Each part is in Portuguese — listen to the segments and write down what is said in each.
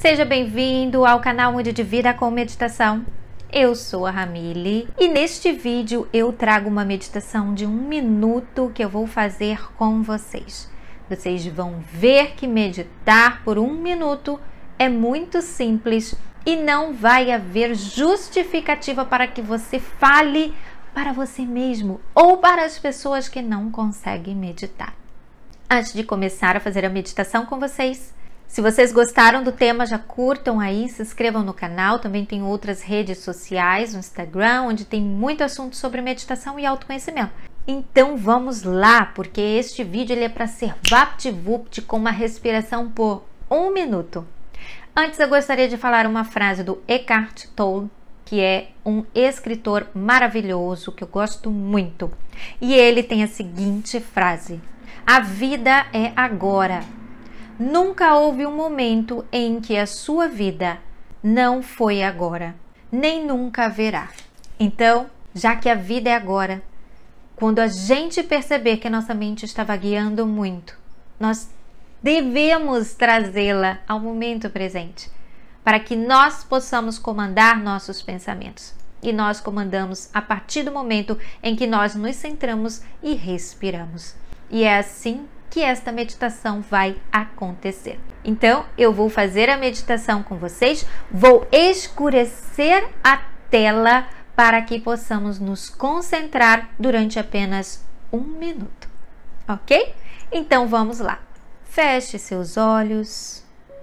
Seja bem-vindo ao canal Mude de Vida com Meditação. Eu sou a Ramile e neste vídeo eu trago uma meditação de 1 minuto que eu vou fazer com vocês. Vocês vão ver que meditar por 1 minuto é muito simples e não vai haver justificativa para que você fale para você mesmo ou para as pessoas que não conseguem meditar. Antes de começar a fazer a meditação com vocês, se vocês gostaram do tema, já curtam aí, se inscrevam no canal. Também tem outras redes sociais, no Instagram, onde tem muito assunto sobre meditação e autoconhecimento. Então vamos lá, porque este vídeo ele é para ser vapt-vupt com uma respiração por 1 minuto. Antes eu gostaria de falar uma frase do Eckhart Tolle, que é um escritor maravilhoso, que eu gosto muito. E ele tem a seguinte frase: a vida é agora. Nunca houve um momento em que a sua vida não foi agora, nem nunca haverá. Então, já que a vida é agora, quando a gente perceber que a nossa mente está vagueando muito, nós devemos trazê-la ao momento presente, para que nós possamos comandar nossos pensamentos. E nós comandamos a partir do momento em que nós nos centramos e respiramos. E é assim que esta meditação vai acontecer. Então, eu vou fazer a meditação com vocês, vou escurecer a tela para que possamos nos concentrar durante apenas 1 minuto, ok? Então, vamos lá. Feche seus olhos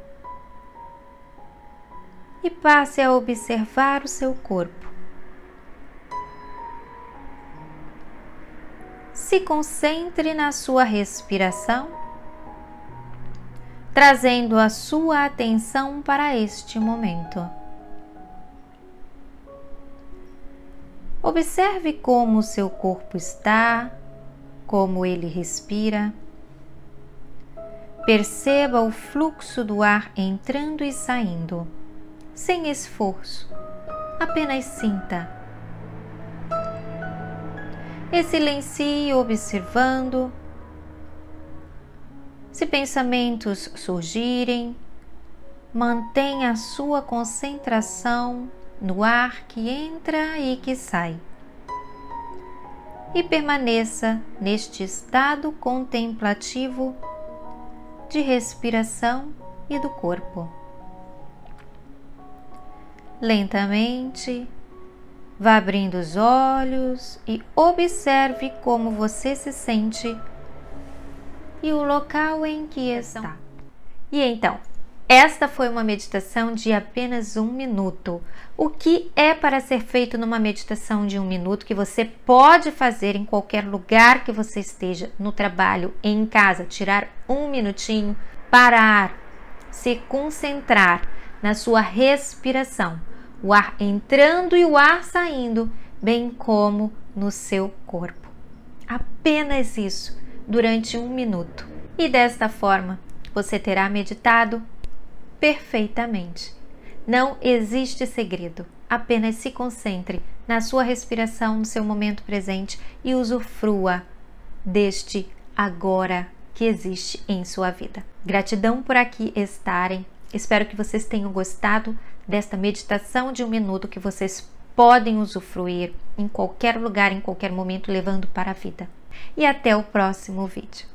e passe a observar o seu corpo. Se concentre na sua respiração, trazendo a sua atenção para este momento. Observe como o seu corpo está, como ele respira. Perceba o fluxo do ar entrando e saindo, sem esforço, apenas sinta. E silencie observando. Se pensamentos surgirem, mantenha a sua concentração no ar que entra e que sai. E permaneça neste estado contemplativo de respiração e do corpo. Lentamente, vá abrindo os olhos e observe como você se sente e o local em que está. E então, esta foi uma meditação de apenas 1 minuto. O que é para ser feito numa meditação de 1 minuto que você pode fazer em qualquer lugar que você esteja, no trabalho, em casa, tirar 1 minutinho, parar, se concentrar na sua respiração. O ar entrando e o ar saindo, bem como no seu corpo. Apenas isso, durante 1 minuto. E desta forma, você terá meditado perfeitamente. Não existe segredo. Apenas se concentre na sua respiração, no seu momento presente e usufrua deste agora que existe em sua vida. Gratidão por aqui estarem. Espero que vocês tenham gostado desta meditação de 1 minuto que vocês podem usufruir em qualquer lugar, em qualquer momento, levando para a vida. E até o próximo vídeo.